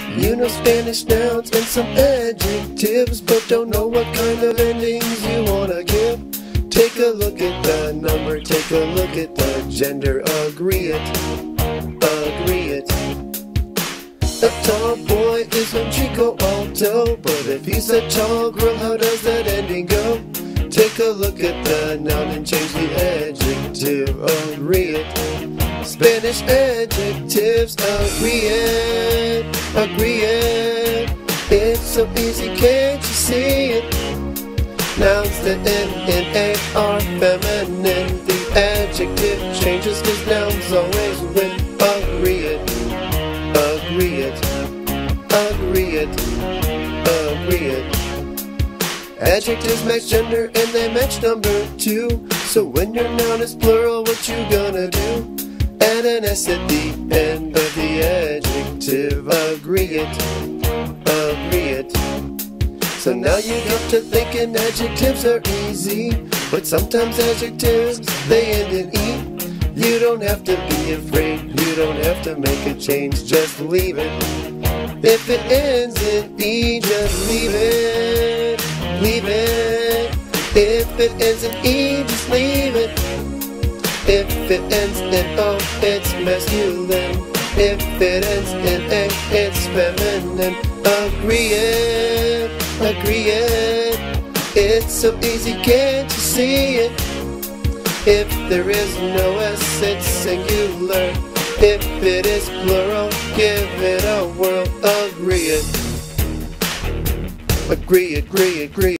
You know Spanish nouns and some adjectives, but don't know what kind of endings you wanna give. Take a look at the number, take a look at the gender, agree it, agree it. A tall boy is a Chico Alto, but if he's a tall girl, how does that ending go? Take a look at the noun and change the adjective, agree it. Spanish adjectives, agree it, agree it. It's so easy, can't you see it? Nouns that end in A are feminine. The adjective changes 'cause nouns always win. Agree it, agree it, agree it, agree it. Adjectives match gender and they match number too. So when your noun is plural, what you gonna do? Add an S at the end of the adjective. Agree it, agree it. So now you get to thinking adjectives are easy, but sometimes adjectives, they end in E. You don't have to be afraid, you don't have to make a change, just leave it. If it ends in E, just leave it, leave it. If it ends in E, just leave it. If it ends in O, it's masculine. If it ends in A, it's feminine. Agree it, agree it. It's so easy, can't you see it? If there is no S, it's singular. If it is plural, give it a whirl. Agree it, agree, agree, agree.